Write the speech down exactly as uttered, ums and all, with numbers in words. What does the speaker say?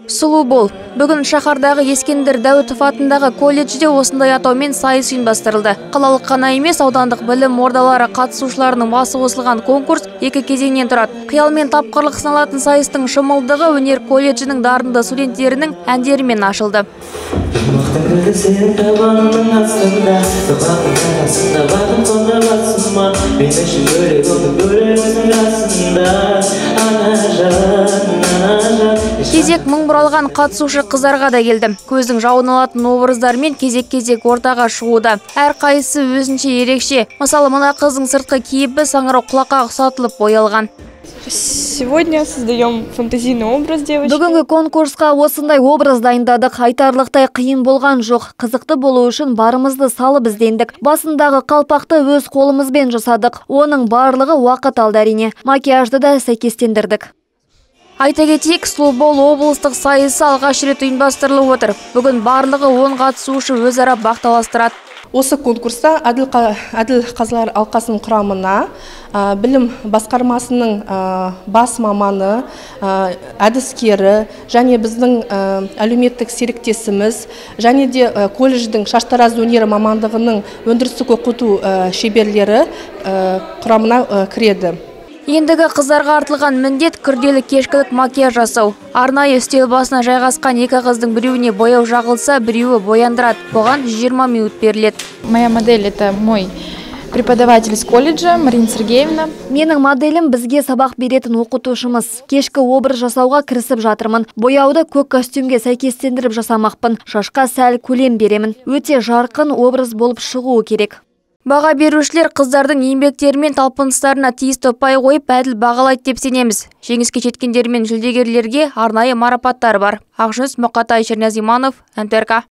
Сұлу бол. Бүгін шаһардағы Ескендір Дәуітов атындағы колледжде осындай атаумен сайыс ұйымдастырылды. Қалалық қана емес, аудандық білім ордалары қатысушыларының басы қосылған конкурс екі кезеңнен тұрады. Қиял мен тапқырлық сыналатын сайыстың шымылдығы өнер колледжінің дарынды студенттерінің әндерімен ашылды. Кезек мың бұралған қатысушы қыздарға да келді. Көздің жауын алатын образдармен кезек-кезек ортаға шығуда. Әр қайсысы өзінше ерекше. Мысалы, мына қыздың сыртқы кейпі саңырау құлаққа ұқсатылып боялған. Сегодня создаем фантазийный образ девочки. Бүгінгі конкурсқа осындай образ дайындадық. Айтарлықтай қиын болған жоқ. Қызықты болу үшін барымызды салып іздендік. Басындағы қалпақты өз қолымызбен жасадық. Оның барлығы уақыт алды әрине. Макияжды да сәйкестендірдік. Айта кетейік, Сұлубол облыстық сайысы алғаш рет ұйымдастырылып отыр. Бүгін барлығы он қатысушы өзара бақталастырады. Осы конкурста әділ қазылар алқасының құрамына білім басқармасының бас маманы, әдіскері және біздің әлеуметтік серіктесіміз және де колледждің шаштараз өнері мамандығының өндірістік оқыту шеберлері құрамына кіреді. Ендігі қыздарға артылған міндет күрделі кешкілік макияж жасау. Арнайы үстел басына жайғасқан екі қыздың біреуіне бояу жағылса, біреуі бояндырады. Бұған жиырма минут беріледі. Моя модель – это мой преподаватель из колледжа, Марина Сергеевна. Менің моделім бізге сабақ беретін оқытушымыз. Кешкі образ жасауға кірісіп жатырмын. Бояуды көк костюмге сәйкестендіріп жасамақпын. Шашқа сәл көлем беремін. Өте жарқын образ болып шығуы керек. Баға берушілер қыздардың еңбектері мен талпыныстарына тиісті ұпай қойып әділ бағалайды деп сенеміз. Жеңіске жеткендер мен жүлдегерлерге арнайы марапаттар бар. Ақжүніс Мұқатай, Чернязиманов, эн тэ эр ка.